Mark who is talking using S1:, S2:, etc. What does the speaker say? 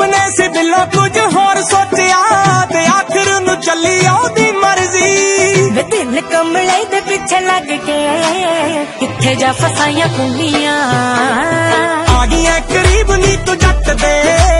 S1: ने सिबिलो कुछ होर सोचिया ते आखिर नु चली ओदी मर्जी।
S2: दिल कमले दे पीछे लग के किथे जा फसाइयां कुंडियां
S1: आ गई करीब नी तू जट दे